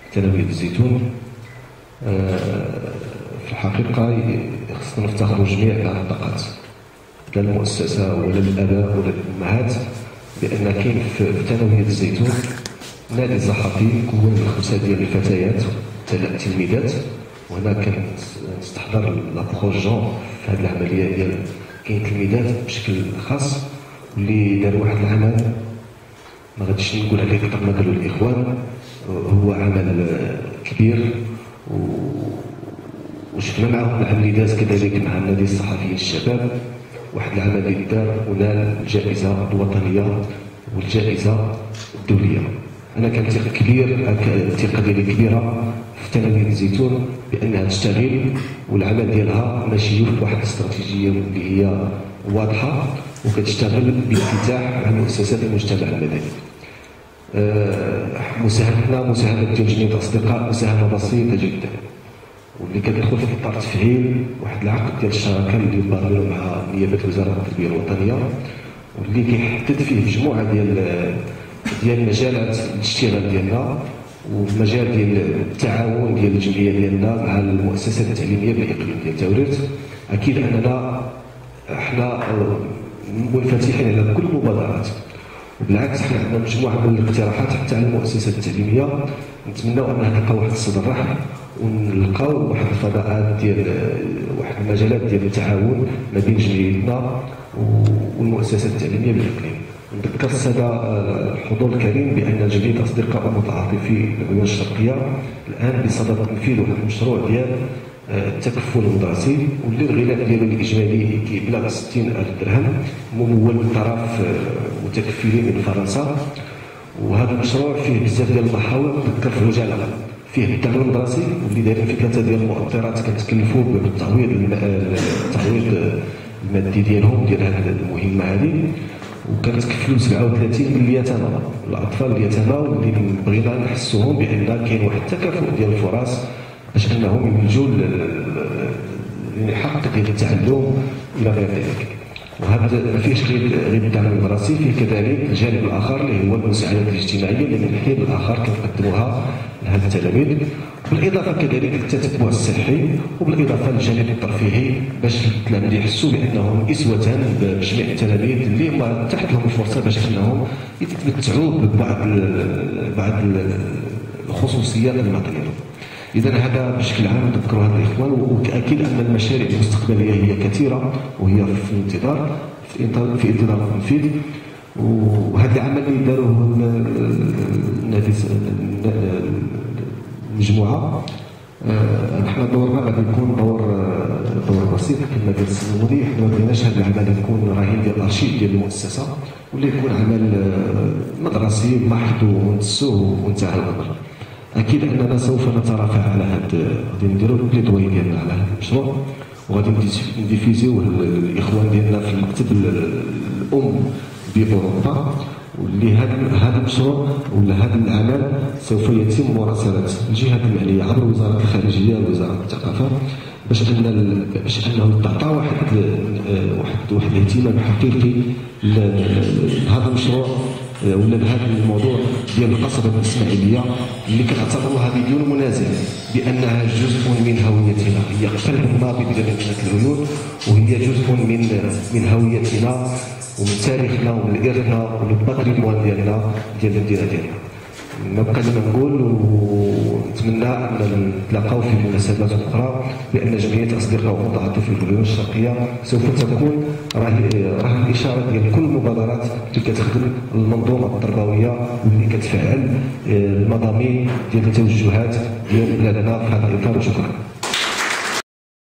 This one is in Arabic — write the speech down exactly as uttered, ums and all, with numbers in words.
ثانوية الزيتون. في الحقيقة خصنا نفتخروا جميع كاع الطاقات، لا المؤسسة ولا الآباء ولا الأمهات، بأن كاين في ثانوية الزيتون نادي صحفي مكون من خمسة ديال الفتيات تلميذات. وهنا كنستحضر لابروجون في هذه العملية ديال كاين تلميذات بشكل خاص واللي داروا واحد العمل ما غاديش نقول عليه كثر ما قالوا الإخوان، هو عمل كبير وشفنا معهم العمل اللي داز كذلك مع النادي الصحفي الشباب، واحد العمل اللي دار ونال الجائزة الوطنية والجائزة الدولية. أنا كنثق كبير، الثقة ديالي كبيرة في ثانوية الزيتون بأنها تشتغل والعمل ديالها ماشي بواحد الاستراتيجية اللي هي واضحة وكتشتغل بانفتاح مع مؤسسات المجتمع المدني. أه مساهمتنا مساهمة ديال جميع الأصدقاء مساهمة بسيطة جدا، واللي كتدخل في إطار تفعيل واحد العقد ديال الشراكة اللي بارلو مع نيابة وزارة التربية الوطنية، واللي كيحدد فيه مجموعة ديال ديال مجالات الاشتغال ديالنا ومجال ديال التعاون ديال الجمعية ديالنا مع المؤسسات التعليمية بالإقليم ديال تاوريت. أكيد أننا احنا منفتحين على كل المبادرات، وبالعكس احنا عندنا مجموعة من الاقتراحات حتى على المؤسسات التعليمية. نتمناو أنها تلقى واحد الصدر رحب ونلقاو واحد الفضاءات ديال واحد المجالات ديال التعاون ما بين جمعيتنا والمؤسسات التعليمية بالإقليم. نذكر السادة الحضور الكريم بأن جميع الأصدقاء المتعاطفين العيون الشرقية الآن بصدد تنفيذ واحد المشروع ديال التكفل المدرسي، واللي الغلاء ديالو الإجمالي كيبلغ ستين ألف درهم ممول من طرف متكفلين من فرنسا. وهذا المشروع فيه بزاف ديال المحاور. نذكر في العجالة فيه التعليم المدرسي واللي دايرين فيه ثلاثة ديال المؤطرات كنتكلفوا بالتعويض التعويض المادي ديالهم ديال هذه المهمة هذه، وكنتكفلوا سبعة وثلاثين من اليتامى الاطفال اليتامى، واللي بغينا نحسوهم بان كاين واحد التكافؤ ديال الفرص باش انهم ينجوا للحق ديال التعلم الى غير ذلك. وهذا ما فيهش غير غير الدعم المدرسي، فيه كذلك الجانب الاخر اللي هو المساعدات الاجتماعيه اللي من الحين الاخر كنقدموها لهذا التلاميذ، بالاضافه كذلك للتتبع الصحي، وبالاضافه للجانب الترفيهي باش التلاميذ يحسوا بانهم اسوه بجميع التلاميذ اللي ما تحت لهم الفرصه باش انهم يتمتعوا ببعض بعض الخصوصيات المطلوبه. إذا هذا بشكل عام نذكر هذا الإخوان، وأكيد أن المشاريع المستقبلية هي كثيرة وهي في الانتظار في انتظار التنفيذ. وهذا العمل اللي داروه النادي المجموعة نحن دورنا غادي يكون دور دور بسيط كما قال السي المدير. حنا ما بغيناش هذا العمل يكون رهين ديال الارشيف ديال المؤسسة، ولا يكون عمل مدرسي محض ونتسوه وانتهى الأمر. اكيد اننا سوف نترافع على هذا، غادي نديروا البليدوي ديالنا على هذا المشروع، وغادي نديفيزيوه الاخوان ديالنا في المكتب الام باوروبا، واللي هذا هذا المشروع ولا هذا العمل سوف يتم مراسله الجهات المعنيه عبر وزاره الخارجيه ووزاره الثقافه باش ان باش انه تعطى واحد واحد واحد الاهتمام حقيقي لهذا المشروع ولا لهذا الموضوع ديال القصبة الإسماعيلية اللي كنعتبروها بدون منازع بأنها جزء من هويتنا، هي قلب نابض لمدينة العيون، وهي جزء من من هويتنا ومن تاريخنا ومن إرثنا ومن الباتريمون ديالنا ديال المدينة ديالنا. ما بقى لنا نقول، ونتمنى ان نتلاقاو في مناسبات اخرى بان جمعيه اصدقاء ومتعاطفين في العيون الشرقيه سوف تكون راهي راهي اشاره ديال كل المبادرات اللي كتخدم المنظومه التربويه واللي كتفعل المضامين ديال التوجهات ديال بلادنا في هذا الاطار. وشكرا.